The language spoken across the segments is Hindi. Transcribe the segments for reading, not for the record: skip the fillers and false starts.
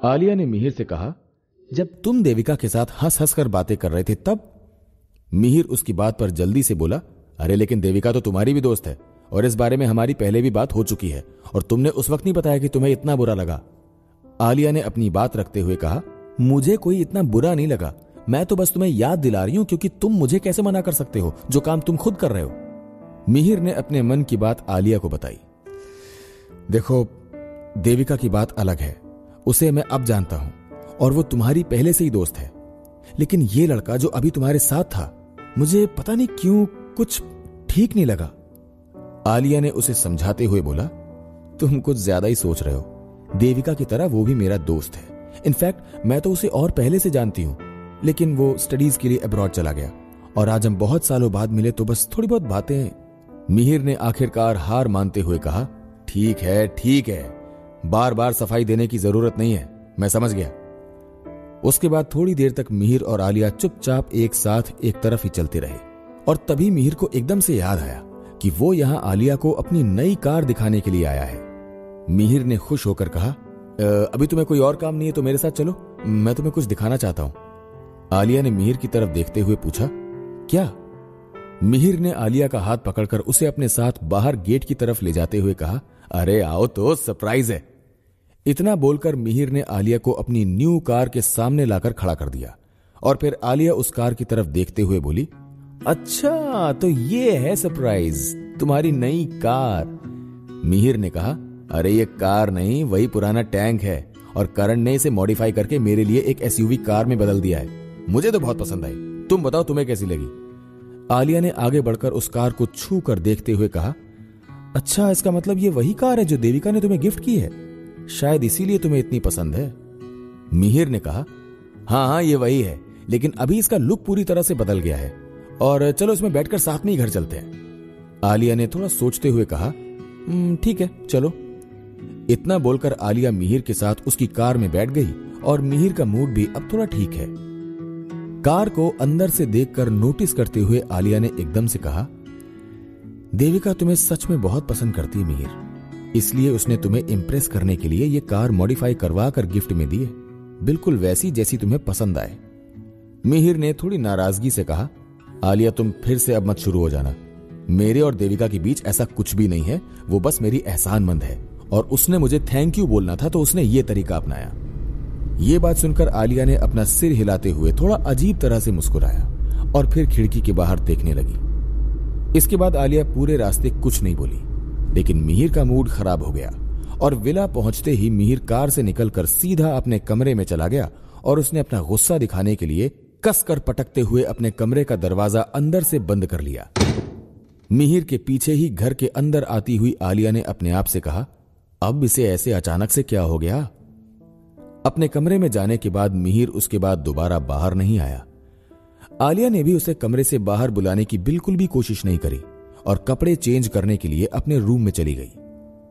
आलिया ने मिहिर से कहा, जब तुम देविका के साथ हंस हंस कर बातें कर रहे थे तब? मिहिर उसकी बात पर जल्दी से बोला, अरे लेकिन देविका तो तुम्हारी भी दोस्त है और इस बारे में हमारी पहले भी बात हो चुकी है और तुमने उस वक्त नहीं बताया कि तुम्हें इतना बुरा लगा। आलिया ने अपनी बात रखते हुए कहा, मुझे कोई इतना बुरा नहीं लगा, मैं तो बस तुम्हें याद दिला रही हूं क्योंकि तुम मुझे कैसे मना कर सकते हो जो काम तुम खुद कर रहे हो। मिहिर ने अपने मन की बात आलिया को बताई। देखो, देविका की बात अलग है, उसे मैं अब जानता हूं और वो तुम्हारी पहले से ही दोस्त है, लेकिन ये लड़का जो अभी तुम्हारे साथ था, मुझे पता नहीं क्यों कुछ ठीक नहीं लगा। आलिया ने उसे समझाते हुए बोला, तुम कुछ ज्यादा ही सोच रहे हो, देविका की तरह वो भी मेरा दोस्त है। इनफैक्ट मैं तो उसे और पहले से जानती हूं, लेकिन वो स्टडीज के लिए अब्रॉड चला गया और आज हम बहुत सालों बाद मिले तो बस थोड़ी बहुत बातें। मिहिर ने आखिरकार हार मानते हुए कहा, ठीक है, बार बार सफाई देने की जरूरत नहीं है, मैं समझ गया। उसके बाद थोड़ी देर तक मिहिर और आलिया चुपचाप एक साथ एक तरफ ही चलते रहे और तभी मिहिर को एकदम से याद आया कि वो यहां आलिया को अपनी नई कार दिखाने के लिए आया है। मिहिर ने खुश होकर कहा, अभी तुम्हें कोई और काम नहीं है तो मेरे साथ चलो, मैं तुम्हें कुछ दिखाना चाहता हूं। आलिया ने मिहिर की तरफ देखते हुए पूछा, क्या? मिहिर ने आलिया का हाथ पकड़कर उसे अपने साथ बाहर गेट की तरफ ले जाते हुए कहा, अरे आओ तो, सरप्राइज है। इतना बोलकर मिहिर ने आलिया को अपनी न्यू कार के सामने लाकर खड़ा कर दिया और फिर आलिया उस कार की तरफ देखते हुए बोली, अच्छा तो ये है सरप्राइज, तुम्हारी नई कार। मिहिर ने कहा, अरे ये कार नहीं, वही पुराना टैंक है और करण ने इसे मॉडिफाई करके मेरे लिए एक एसयूवी कार में बदल दिया है। मुझे तो बहुत पसंद आई, तुम बताओ तुम्हें कैसी लगी? आलिया ने आगे बढ़कर उस कार को छू कर देखते हुए कहा, अच्छा इसका मतलब ये वही कार है जो देविका ने तुम्हें गिफ्ट की है, शायद इसीलिए तुम्हें इतनी पसंद है। मिहिर ने कहा, हाँ ये वही है, लेकिन अभी इसका लुक पूरी तरह से बदल गया है और चलो इसमें बैठकर साथ में ही घर चलते हैं। आलिया ने थोड़ा सोचते हुए कहा, ठीक है चलो। इतना बोलकर आलिया मिहिर के साथ उसकी कार में बैठ गई और मिहिर का मूड भी अब थोड़ा ठीक है। कार को अंदर से देखकर नोटिस करते हुए आलिया ने एकदम से कहा, देविका तुम्हें सच में बहुत पसंद करती है मिहिर, इसलिए उसने तुम्हें इंप्रेस करने के लिए ये कार मॉडिफाई करवा कर गिफ्ट में दी है, बिल्कुल वैसी जैसी तुम्हें पसंद आए। मिहिर ने थोड़ी नाराजगी से कहा, आलिया तुम फिर से अब मत शुरू हो जाना, मेरे और देविका के बीच ऐसा कुछ भी नहीं है, वो बस मेरी एहसानमंद है और उसने मुझे थैंक यू बोलना था तो उसने ये तरीका अपनाया। ये बात सुनकर आलिया ने अपना सिर हिलाते हुए थोड़ा अजीब तरह से मुस्कुराया और फिर खिड़की के बाहर देखने लगी। इसके बाद आलिया पूरे रास्ते कुछ नहीं बोली, लेकिन मिहिर का मूड खराब हो गया और विला पहुंचते ही मिहिर कार से निकलकर सीधा अपने कमरे में चला गया और उसने अपना गुस्सा दिखाने के लिए कसकर पटकते हुए अपने कमरे का दरवाजा अंदर से बंद कर लिया। मिहिर के पीछे ही घर के अंदर आती हुई आलिया ने अपने आप से कहा, अब इसे ऐसे अचानक से क्या हो गया? अपने कमरे में जाने के बाद मिहिर उसके बाद दोबारा बाहर नहीं आया। आलिया ने भी उसे कमरे से बाहर बुलाने की बिल्कुल भी कोशिश नहीं करी और कपड़े चेंज करने के लिए अपने रूम में चली गई।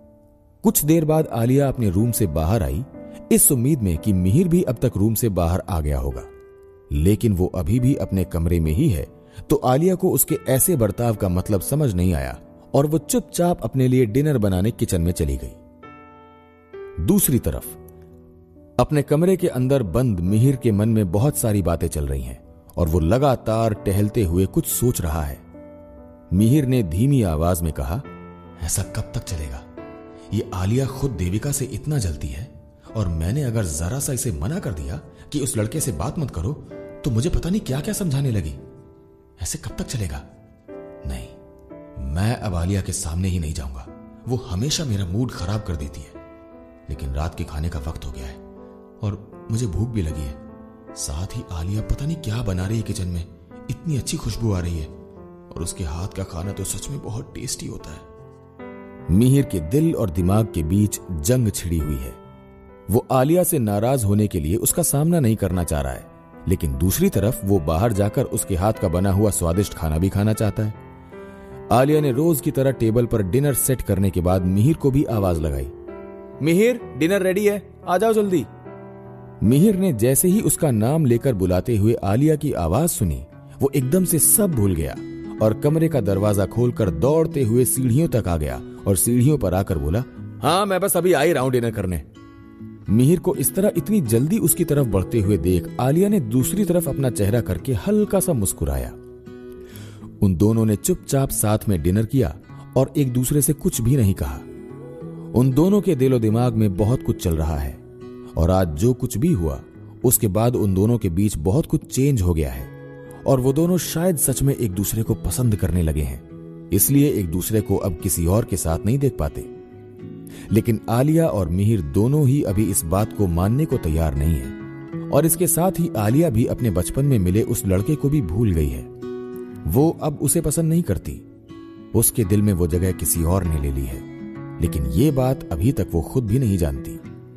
कुछ देर बाद आलिया अपने रूम से बाहर आई, इस उम्मीद में कि मिहिर भी अब तक रूम से बाहर आ गया होगा, लेकिन वो अभी भी अपने कमरे में ही है, तो आलिया को उसके ऐसे बर्ताव का मतलब समझ नहीं आया और वो चुपचाप अपने लिए डिनर बनाने किचन में चली गई। दूसरी तरफ अपने कमरे के अंदर बंद मिहिर के मन में बहुत सारी बातें चल रही हैं और वो लगातार टहलते हुए कुछ सोच रहा है। मिहिर ने धीमी आवाज में कहा, ऐसा कब तक चलेगा? ये आलिया खुद देविका से इतना जलती है और मैंने अगर जरा सा इसे मना कर दिया कि उस लड़के से बात मत करो तो मुझे पता नहीं क्या क्या समझाने लगी। ऐसे कब तक चलेगा? नहीं, मैं अब आलिया के सामने ही नहीं जाऊंगा, वो हमेशा मेरा मूड खराब कर देती है। लेकिन रात के खाने का वक्त हो गया है और मुझे भूख भी लगी है, साथ ही आलिया पता नहीं क्या बना रही है किचन में, इतनी अच्छी खुशबू आ रही है और उसके हाथ का खाना तो सच में बहुत टेस्टी होता है। मिहिर के दिल और दिमाग के बीच जंग छिड़ी हुई है। वो आलिया से नाराज होने के लिए उसका सामना नहीं करना चाह रहा है, लेकिन दूसरी तरफ वो बाहर जाकर उसके हाथ का बना हुआ स्वादिष्ट खाना भी खाना चाहता है। आलिया ने रोज की तरह टेबल पर डिनर सेट करने के बाद मिहिर को भी आवाज लगाई, मिहिर डिनर रेडी है, आ जाओ जल्दी। मिहिर ने जैसे ही उसका नाम लेकर बुलाते हुए आलिया की आवाज सुनी, वो एकदम से सब भूल गया और कमरे का दरवाजा खोलकर दौड़ते हुए सीढ़ियों तक आ गया और सीढ़ियों पर आकर बोला, हाँ मैं बस अभी आ ही रहा हूं डिनर करने। मिहिर को इस तरह इतनी जल्दी उसकी तरफ बढ़ते हुए देख आलिया ने दूसरी तरफ अपना चेहरा करके हल्का सा मुस्कुराया। उन दोनों ने चुपचाप साथ में डिनर किया और एक दूसरे से कुछ भी नहीं कहा। उन दोनों के दिलो दिमाग में बहुत कुछ चल रहा है और आज जो कुछ भी हुआ उसके बाद उन दोनों के बीच बहुत कुछ चेंज हो गया है और वो दोनों शायद सच में एक दूसरे को पसंद करने लगे हैं, इसलिए एक दूसरे को अब किसी और के साथ नहीं देख पाते। लेकिन आलिया और मिहिर दोनों ही अभी इस बात को मानने को तैयार नहीं है और इसके साथ ही आलिया भी अपने बचपन में मिले उस लड़के को भी भूल गई है। वो अब उसे पसंद नहीं करती, उसके दिल में वो जगह किसी और ने ले ली है, लेकिन ये बात अभी तक वो खुद भी नहीं जानती।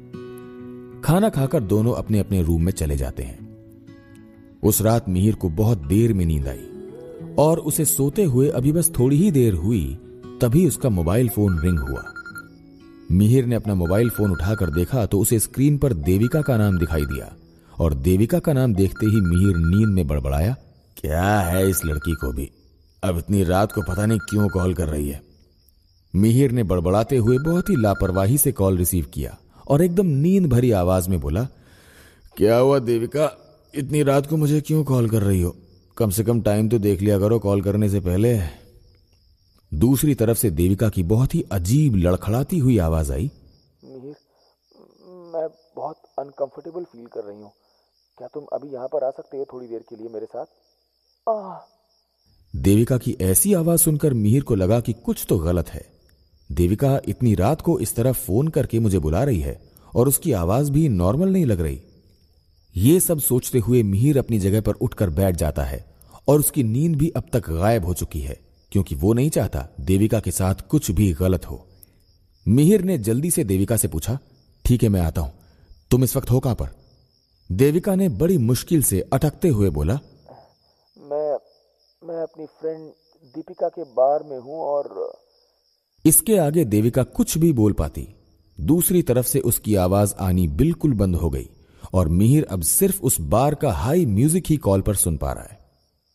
खाना खाकर दोनों अपने अपने रूम में चले जाते हैं। उस रात मिहिर को बहुत देर में नींद आई और उसे सोते हुए अभी बस थोड़ी ही देर हुई तभी उसका मोबाइल फोन रिंग हुआ। मिहिर ने अपना मोबाइल फोन उठाकर देखा तो उसे स्क्रीन पर देविका का नाम दिखाई दिया और देविका का नाम देखते ही मिहिर नींद में बड़बड़ाया, क्या है इस लड़की को भी, अब इतनी रात को पता नहीं क्यों कॉल कर रही है। मिहिर ने बड़बड़ाते हुए बहुत ही लापरवाही से कॉल रिसीव किया और एकदम नींद भरी आवाज में बोला, क्या हुआ देविका, इतनी रात को मुझे क्यों कॉल कर रही हो, कम से कम टाइम तो देख लिया करो कॉल करने से पहले। दूसरी तरफ से देविका की बहुत ही अजीब लड़खड़ाती हुई आवाज आई, मिहिर, मैं बहुत अनकंफर्टेबल फील कर रही हूँ, क्या तुम अभी यहाँ पर आ सकते हो थोड़ी देर के लिए मेरे साथ? देविका की ऐसी आवाज सुनकर मिहिर को लगा कि कुछ तो गलत है। देविका इतनी रात को इस तरह फोन करके मुझे बुला रही है और उसकी आवाज भी नॉर्मल नहीं लग रही। ये सब सोचते हुए मिहिर अपनी जगह पर उठकर बैठ जाता है और उसकी नींद भी अब तक गायब हो चुकी है क्योंकि वो नहीं चाहता देविका के साथ कुछ भी गलत हो। मिहिर ने जल्दी से देविका से पूछा, ठीक है मैं आता हूं, तुम इस वक्त हो कहां पर? देविका ने बड़ी मुश्किल से अटकते हुए बोला, मैं अपनी फ्रेंड दीपिका के बार में हूं और इसके आगे देविका कुछ भी बोल पाती। दूसरी तरफ से उसकी आवाज आनी बिल्कुल बंद हो गई और मिहिर अब सिर्फ उस बार का हाई म्यूजिक ही कॉल पर सुन पा रहा है।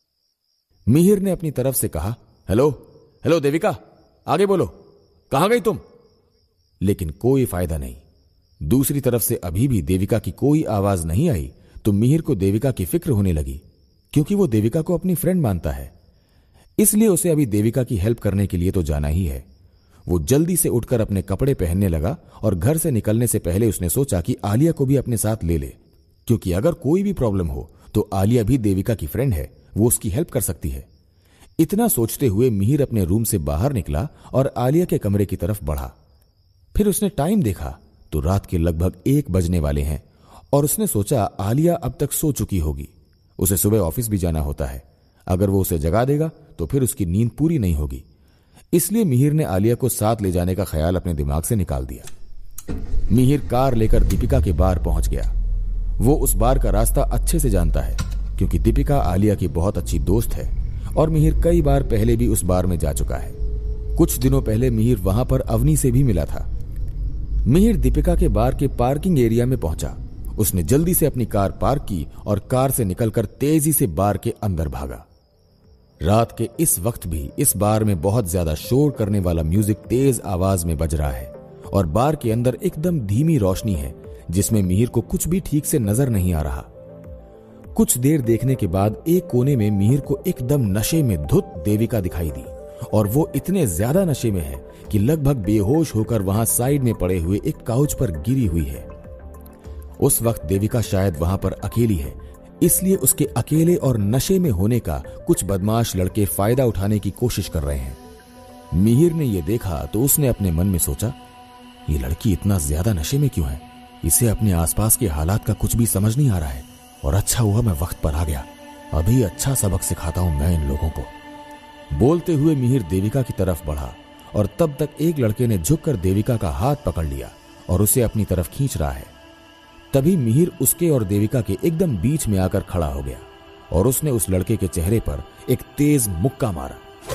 मिहिर ने अपनी तरफ से कहा, हेलो हेलो देविका, आगे बोलो, कहां गई तुम? लेकिन कोई फायदा नहीं। दूसरी तरफ से अभी भी देविका की कोई आवाज नहीं आई तो मिहिर को देविका की फिक्र होने लगी क्योंकि वो देविका को अपनी फ्रेंड मानता है, इसलिए उसे अभी देविका की हेल्प करने के लिए तो जाना ही है। वो जल्दी से उठकर अपने कपड़े पहनने लगा और घर से निकलने से पहले उसने सोचा कि आलिया को भी अपने साथ ले ले, क्योंकि अगर कोई भी प्रॉब्लम हो तो आलिया भी देविका की फ्रेंड है, वो उसकी हेल्प कर सकती है। इतना सोचते हुए मिहिर अपने रूम से बाहर निकला और आलिया के कमरे की तरफ बढ़ा। फिर उसने टाइम देखा तो रात के लगभग 1 बजने वाले हैं और उसने सोचा आलिया अब तक सो चुकी होगी, उसे सुबह ऑफिस भी जाना होता है, अगर वो उसे जगा देगा तो फिर उसकी नींद पूरी नहीं होगी। इसलिए मिहिर ने आलिया को साथ ले जाने का ख्याल अपने दिमाग से निकाल दिया। मिहिर कार लेकर दीपिका के बार पहुंच गया। वो उस बार का रास्ता अच्छे से जानता है क्योंकि दीपिका आलिया की बहुत अच्छी दोस्त है और मिहिर कई बार पहले भी उस बार में जा चुका है। कुछ दिनों पहले मिहिर वहां पर अवनी से भी मिला था। मिहिर दीपिका के बार के पार्किंग एरिया में पहुंचा। उसने जल्दी से अपनी कार पार्क की और कार से निकलकर तेजी से बार के अंदर भागा। रात के इस वक्त भी इस बार में बहुत ज्यादा शोर करने वाला म्यूजिक तेज आवाज में बज रहा है और बार के अंदर एकदम धीमी रोशनी है जिसमें मिहिर को कुछ भी ठीक से नजर नहीं आ रहा। कुछ देर देखने के बाद एक कोने में मिहिर को एकदम नशे में धुत देविका दिखाई दी और वो इतने ज्यादा नशे में है कि लगभग बेहोश होकर वहां साइड में पड़े हुए एक काउच पर गिरी हुई है। उस वक्त देविका शायद वहां पर अकेली है, इसलिए उसके अकेले और नशे में होने का कुछ बदमाश लड़के फायदा उठाने की कोशिश कर रहे हैं। मिहिर ने यह देखा तो उसने अपने मन में सोचा, ये लड़की इतना ज्यादा नशे में क्यों है? इसे अपने आसपास के हालात का कुछ भी समझ नहीं आ रहा है और अच्छा हुआ मैं वक्त पर आ गया, अभी अच्छा सबक सिखाता हूं मैं इन लोगों को। बोलते हुए मिहिर देविका की तरफ बढ़ा और तब तक एक लड़के ने झुककर देविका का हाथ पकड़ लिया और उसे अपनी तरफ खींच रहा है। तभी मिहिर उसके और देविका के एकदम बीच में आकर खड़ा हो गया और उसने उस लड़के के चेहरे पर एक तेज मुक्का मारा।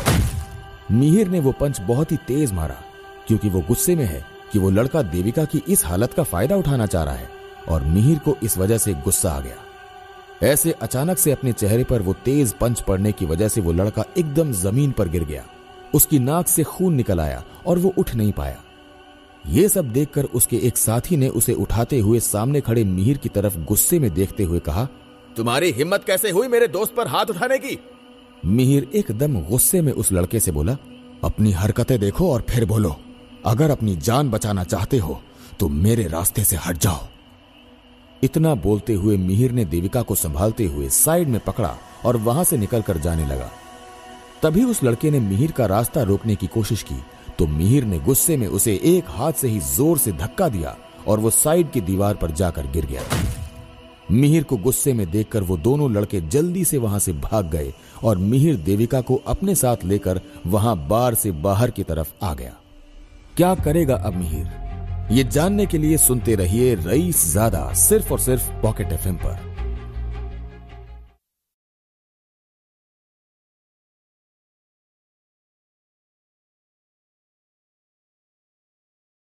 मिहिर ने वो पंच बहुत ही तेज मारा क्योंकि वो गुस्से में है कि वो लड़का देविका की इस हालत का फायदा उठाना चाह रहा है और मिहिर को इस वजह से गुस्सा आ गया। ऐसे अचानक से अपने चेहरे पर वो तेज पंच पड़ने की वजह से वो लड़का एकदम जमीन पर गिर गया। उसकी नाक से खून निकल आया और वो उठ नहीं पाया। ये सब देखकर उसके एक साथी ने उसे उठाते हुए सामने खड़े मिहिर की तरफ गुस्से में देखते हुए कहा, तुम्हारी हिम्मत कैसे हुई मेरे दोस्त पर हाथ उठाने की? मिहिर एकदम गुस्से में उस लड़के से बोला, अपनी हरकतें देखो और फिर बोलो। अगर अपनी जान बचाना चाहते हो तो मेरे रास्ते से हट जाओ। इतना बोलते हुए मिहिर ने देविका को संभालते हुए साइड में पकड़ा और वहां से निकलकर जाने लगा। तभी उस लड़के ने मिहिर का रास्ता रोकने की कोशिश की तो मिहिर ने गुस्से में उसे एक हाथ से ही जोर से धक्का दिया और वो साइड की दीवार पर जाकर गिर गया। मिहिर को गुस्से में देखकर वो दोनों लड़के जल्दी से वहां से भाग गए और मिहिर देविका को अपने साथ लेकर वहां बार से बाहर की तरफ आ गया। क्या करेगा अब मिहिर? ये जानने के लिए सुनते रहिए रईस ज़ादा, सिर्फ और सिर्फ पॉकेट एफएम पर।